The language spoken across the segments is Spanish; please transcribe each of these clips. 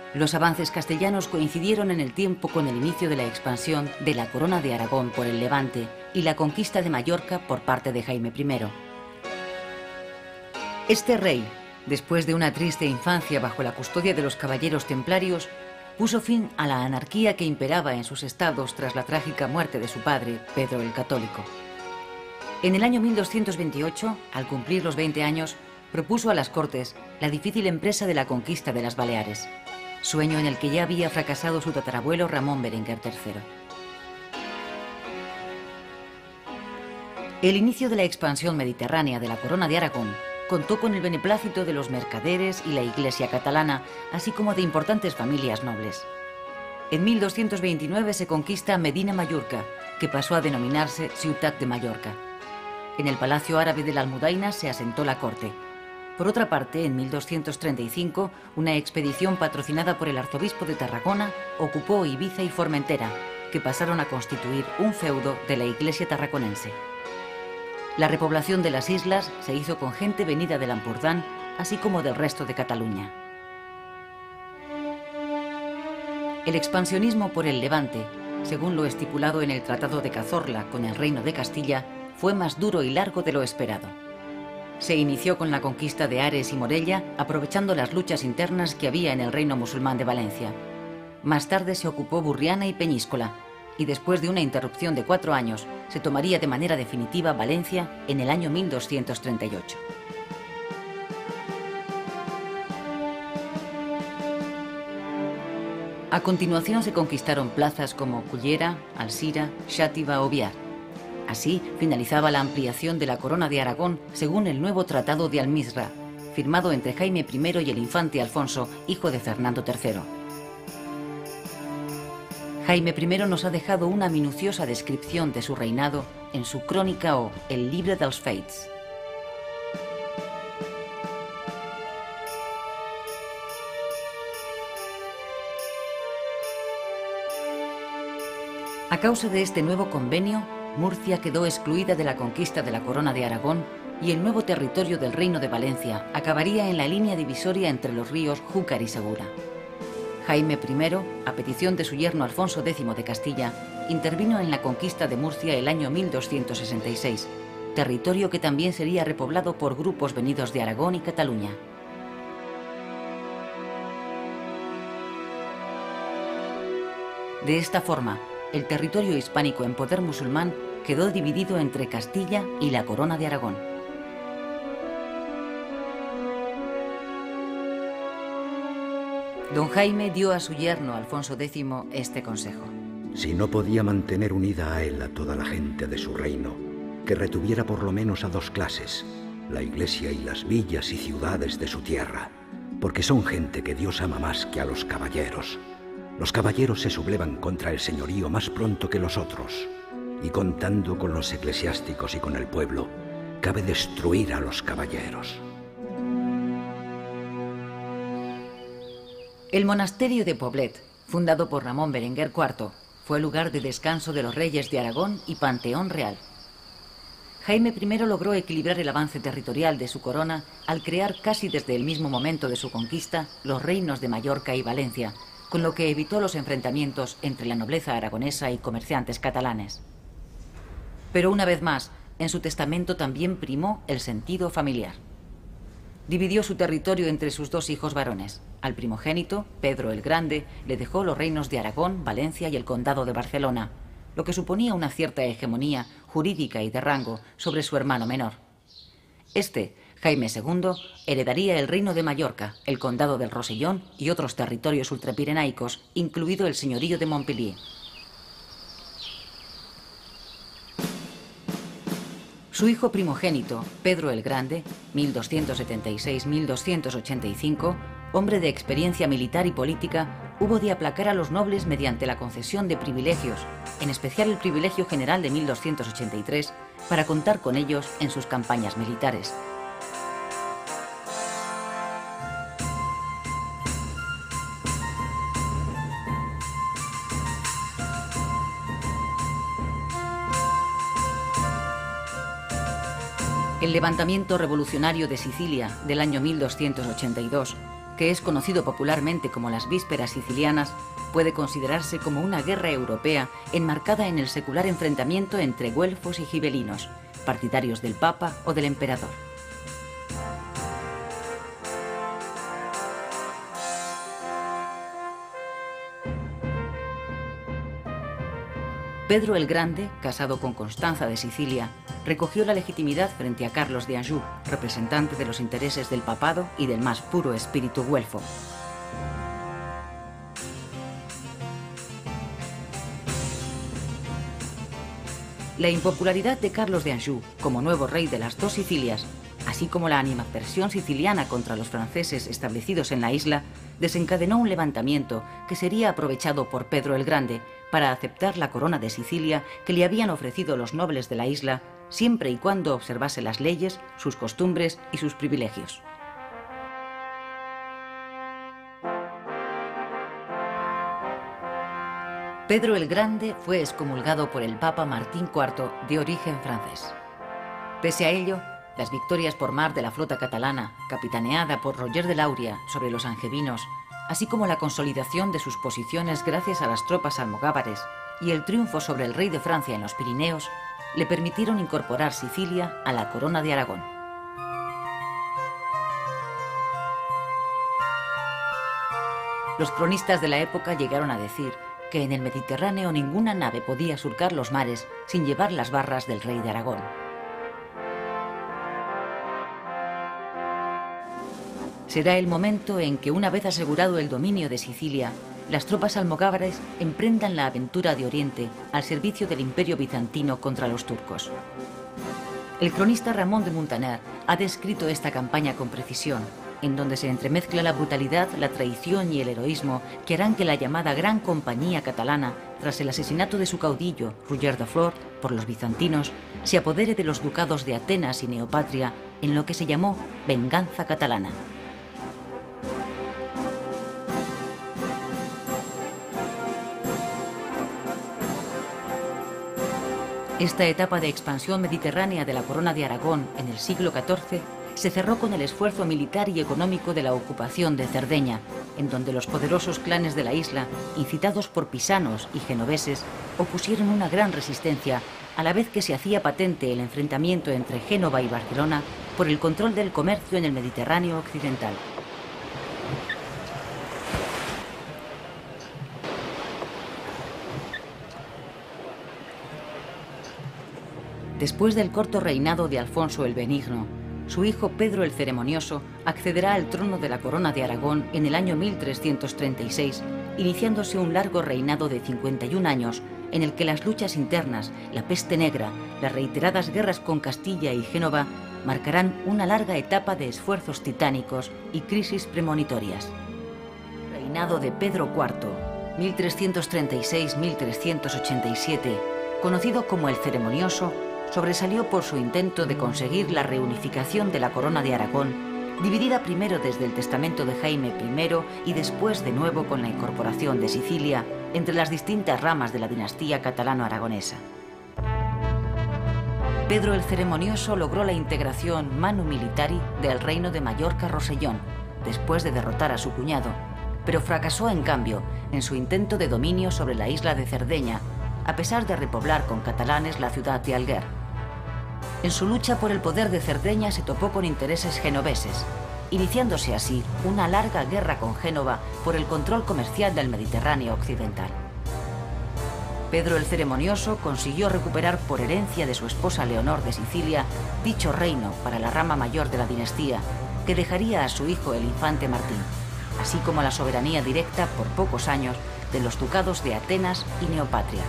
Los avances castellanos coincidieron en el tiempo con el inicio de la expansión de la Corona de Aragón por el Levante y la conquista de Mallorca por parte de Jaime I. Este rey, después de una triste infancia bajo la custodia de los caballeros templarios, puso fin a la anarquía que imperaba en sus estados tras la trágica muerte de su padre, Pedro el Católico. En el año 1228, al cumplir los 20 años, propuso a las Cortes la difícil empresa de la conquista de las Baleares, sueño en el que ya había fracasado su tatarabuelo Ramón Berenguer III. El inicio de la expansión mediterránea de la Corona de Aragón contó con el beneplácito de los mercaderes y la Iglesia catalana, así como de importantes familias nobles. En 1229 se conquista Medina Mallorca, que pasó a denominarse Ciutat de Mallorca. En el Palacio Árabe de la Almudaina se asentó la corte. Por otra parte, en 1235, una expedición patrocinada por el arzobispo de Tarragona ocupó Ibiza y Formentera, que pasaron a constituir un feudo de la Iglesia tarraconense. La repoblación de las islas se hizo con gente venida del Ampurdán, así como del resto de Cataluña. El expansionismo por el Levante, según lo estipulado en el Tratado de Cazorla con el Reino de Castilla, fue más duro y largo de lo esperado. Se inició con la conquista de Ares y Morella, aprovechando las luchas internas que había en el reino musulmán de Valencia. Más tarde se ocupó Burriana y Peñíscola, y después de una interrupción de 4 años, se tomaría de manera definitiva Valencia en el año 1238. A continuación se conquistaron plazas como Cullera, Alzira, Xàtiva o Biar. Así finalizaba la ampliación de la Corona de Aragón según el nuevo Tratado de Almizra, firmado entre Jaime I y el infante Alfonso, hijo de Fernando III. Jaime I nos ha dejado una minuciosa descripción de su reinado en su crónica o El Llibre dels Fets. A causa de este nuevo convenio, Murcia quedó excluida de la conquista de la Corona de Aragón y el nuevo territorio del Reino de Valencia acabaría en la línea divisoria entre los ríos Júcar y Segura. Jaime I, a petición de su yerno Alfonso X de Castilla, intervino en la conquista de Murcia el año 1266, territorio que también sería repoblado por grupos venidos de Aragón y Cataluña. De esta forma, el territorio hispánico en poder musulmán quedó dividido entre Castilla y la Corona de Aragón. Don Jaime dio a su yerno Alfonso X este consejo. Si no podía mantener unida a él a toda la gente de su reino, que retuviera por lo menos a 2 clases, la iglesia y las villas y ciudades de su tierra, porque son gente que Dios ama más que a los caballeros. Los caballeros se sublevan contra el señorío más pronto que los otros, y contando con los eclesiásticos y con el pueblo, cabe destruir a los caballeros. El monasterio de Poblet, fundado por Ramón Berenguer IV, fue lugar de descanso de los reyes de Aragón y panteón real. Jaime I logró equilibrar el avance territorial de su corona al crear casi desde el mismo momento de su conquista los reinos de Mallorca y Valencia, con lo que evitó los enfrentamientos entre la nobleza aragonesa y comerciantes catalanes. Pero una vez más, en su testamento también primó el sentido familiar. Dividió su territorio entre sus 2 hijos varones. Al primogénito, Pedro el Grande, le dejó los reinos de Aragón, Valencia y el condado de Barcelona, lo que suponía una cierta hegemonía jurídica y de rango sobre su hermano menor. Este, Jaime II, heredaría el reino de Mallorca, el condado del Rosellón y otros territorios ultrapirenaicos, incluido el señorío de Montpellier. Su hijo primogénito, Pedro el Grande, 1276-1285, hombre de experiencia militar y política, hubo de aplacar a los nobles mediante la concesión de privilegios, en especial el privilegio general de 1283, para contar con ellos en sus campañas militares. El levantamiento revolucionario de Sicilia del año 1282, que es conocido popularmente como las Vísperas Sicilianas, puede considerarse como una guerra europea enmarcada en el secular enfrentamiento entre güelfos y gibelinos, partidarios del Papa o del Emperador. Pedro el Grande, casado con Constanza de Sicilia, recogió la legitimidad frente a Carlos de Anjou, representante de los intereses del papado y del más puro espíritu güelfo. La impopularidad de Carlos de Anjou como nuevo rey de las dos Sicilias, así como la animadversión siciliana contra los franceses establecidos en la isla, desencadenó un levantamiento que sería aprovechado por Pedro el Grande para aceptar la corona de Sicilia que le habían ofrecido los nobles de la isla, siempre y cuando observase las leyes, sus costumbres y sus privilegios. Pedro el Grande fue excomulgado por el Papa Martín IV, de origen francés. Pese a ello, las victorias por mar de la flota catalana, capitaneada por Roger de Lauria sobre los angevinos, así como la consolidación de sus posiciones gracias a las tropas almogávares y el triunfo sobre el rey de Francia en los Pirineos, le permitieron incorporar Sicilia a la corona de Aragón. Los cronistas de la época llegaron a decir que en el Mediterráneo ninguna nave podía surcar los mares sin llevar las barras del rey de Aragón. Será el momento en que, una vez asegurado el dominio de Sicilia, las tropas almogávares emprendan la aventura de Oriente al servicio del Imperio bizantino contra los turcos. El cronista Ramón de Muntaner ha descrito esta campaña con precisión, en donde se entremezcla la brutalidad, la traición y el heroísmo que harán que la llamada Gran Compañía Catalana, tras el asesinato de su caudillo, Roger de Flor, por los bizantinos, se apodere de los ducados de Atenas y Neopatria en lo que se llamó Venganza Catalana. Esta etapa de expansión mediterránea de la corona de Aragón en el siglo XIV se cerró con el esfuerzo militar y económico de la ocupación de Cerdeña, en donde los poderosos clanes de la isla, incitados por pisanos y genoveses, opusieron una gran resistencia, a la vez que se hacía patente el enfrentamiento entre Génova y Barcelona por el control del comercio en el Mediterráneo occidental. Después del corto reinado de Alfonso el Benigno, su hijo Pedro el Ceremonioso accederá al trono de la corona de Aragón en el año 1336, iniciándose un largo reinado de 51 años en el que las luchas internas, la peste negra, las reiteradas guerras con Castilla y Génova marcarán una larga etapa de esfuerzos titánicos y crisis premonitorias. Reinado de Pedro IV, 1336-1387, conocido como el Ceremonioso, sobresalió por su intento de conseguir la reunificación de la corona de Aragón, dividida primero desde el testamento de Jaime I y después de nuevo con la incorporación de Sicilia entre las distintas ramas de la dinastía catalano-aragonesa. Pedro el Ceremonioso logró la integración manu militari del reino de Mallorca-Rosellón, después de derrotar a su cuñado, pero fracasó en cambio en su intento de dominio sobre la isla de Cerdeña, a pesar de repoblar con catalanes la ciudad de Alguer. En su lucha por el poder de Cerdeña se topó con intereses genoveses, iniciándose así una larga guerra con Génova por el control comercial del Mediterráneo occidental. Pedro el Ceremonioso consiguió recuperar por herencia de su esposa Leonor de Sicilia dicho reino para la rama mayor de la dinastía, que dejaría a su hijo el infante Martín, así como la soberanía directa por pocos años de los ducados de Atenas y Neopatria.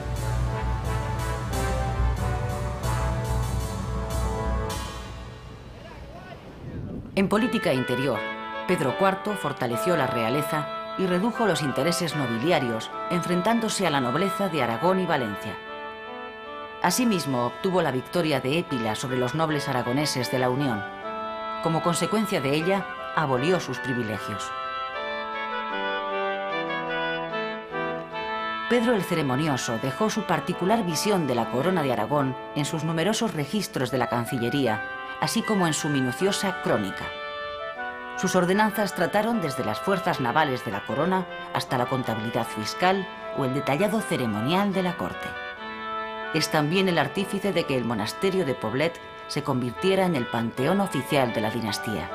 En política interior, Pedro IV fortaleció la realeza y redujo los intereses nobiliarios, enfrentándose a la nobleza de Aragón y Valencia. Asimismo, obtuvo la victoria de Épila sobre los nobles aragoneses de la Unión. Como consecuencia de ella, abolió sus privilegios. Pedro el Ceremonioso dejó su particular visión de la corona de Aragón en sus numerosos registros de la Cancillería, así como en su minuciosa crónica. Sus ordenanzas trataron desde las fuerzas navales de la corona hasta la contabilidad fiscal o el detallado ceremonial de la corte. Es también el artífice de que el monasterio de Poblet se convirtiera en el panteón oficial de la dinastía.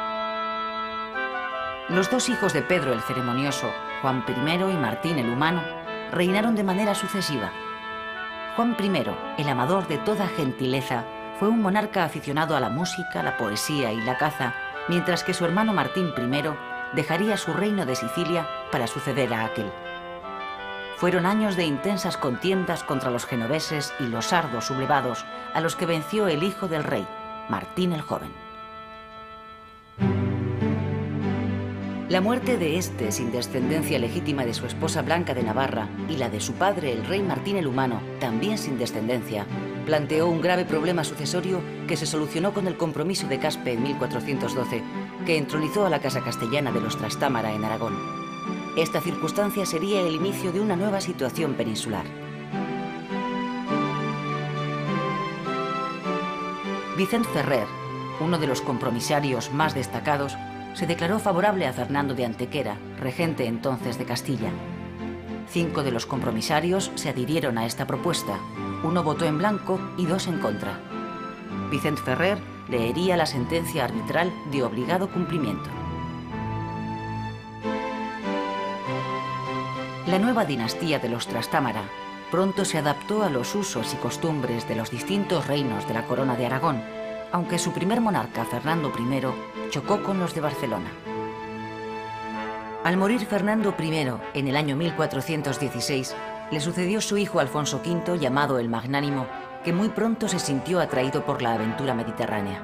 Los dos hijos de Pedro el Ceremonioso, Juan I y Martín el Humano, reinaron de manera sucesiva. Juan I, el amador de toda gentileza, fue un monarca aficionado a la música, la poesía y la caza, mientras que su hermano Martín I dejaría su reino de Sicilia para suceder a aquel. Fueron años de intensas contiendas contra los genoveses y los sardos sublevados, a los que venció el hijo del rey, Martín el Joven. La muerte de este, sin descendencia legítima de su esposa Blanca de Navarra, y la de su padre, el rey Martín el Humano, también sin descendencia, planteó un grave problema sucesorio que se solucionó con el compromiso de Caspe en 1412, que entronizó a la Casa Castellana de los Trastámara en Aragón. Esta circunstancia sería el inicio de una nueva situación peninsular. Vicent Ferrer, uno de los compromisarios más destacados, se declaró favorable a Fernando de Antequera, regente entonces de Castilla. 5 de los compromisarios se adhirieron a esta propuesta, 1 votó en blanco y 2 en contra. Vicent Ferrer leería la sentencia arbitral de obligado cumplimiento. La nueva dinastía de los Trastámara pronto se adaptó a los usos y costumbres de los distintos reinos de la corona de Aragón, aunque su primer monarca, Fernando I, chocó con los de Barcelona. Al morir Fernando I en el año 1416, le sucedió su hijo Alfonso V, llamado el Magnánimo, que muy pronto se sintió atraído por la aventura mediterránea.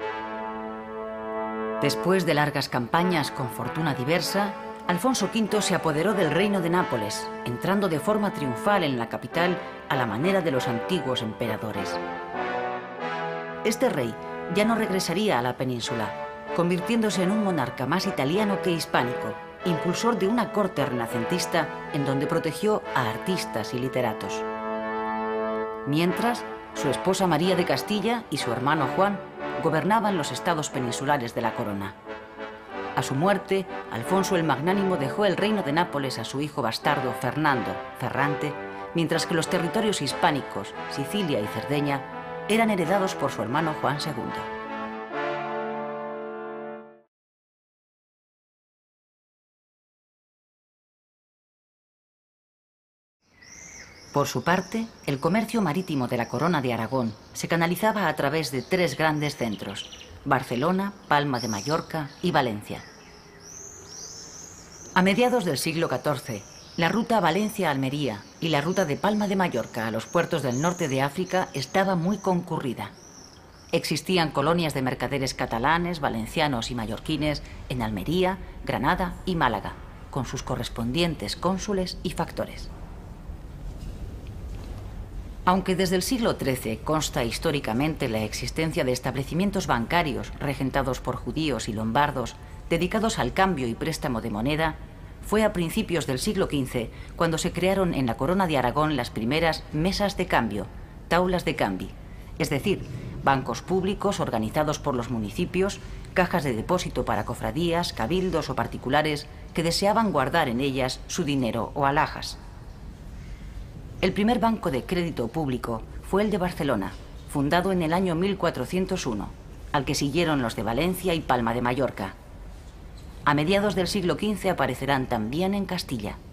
Después de largas campañas con fortuna diversa, Alfonso V se apoderó del reino de Nápoles, entrando de forma triunfal en la capital a la manera de los antiguos emperadores. Este rey ya no regresaría a la península, convirtiéndose en un monarca más italiano que hispánico, impulsor de una corte renacentista en donde protegió a artistas y literatos. Mientras, su esposa María de Castilla y su hermano Juan gobernaban los estados peninsulares de la corona. A su muerte, Alfonso el Magnánimo dejó el reino de Nápoles a su hijo bastardo Fernando Ferrante, mientras que los territorios hispánicos, Sicilia y Cerdeña, eran heredados por su hermano Juan II. Por su parte, el comercio marítimo de la Corona de Aragón se canalizaba a través de 3 grandes centros: Barcelona, Palma de Mallorca y Valencia. A mediados del siglo XIV, la ruta Valencia-Almería y la ruta de Palma de Mallorca a los puertos del norte de África estaba muy concurrida. Existían colonias de mercaderes catalanes, valencianos y mallorquines en Almería, Granada y Málaga, con sus correspondientes cónsules y factores. Aunque desde el siglo XIII consta históricamente la existencia de establecimientos bancarios regentados por judíos y lombardos dedicados al cambio y préstamo de moneda, fue a principios del siglo XV cuando se crearon en la Corona de Aragón las primeras mesas de cambio, taulas de cambi, es decir, bancos públicos organizados por los municipios, cajas de depósito para cofradías, cabildos o particulares que deseaban guardar en ellas su dinero o alhajas. El primer banco de crédito público fue el de Barcelona, fundado en el año 1401, al que siguieron los de Valencia y Palma de Mallorca. A mediados del siglo XV aparecerán también en Castilla.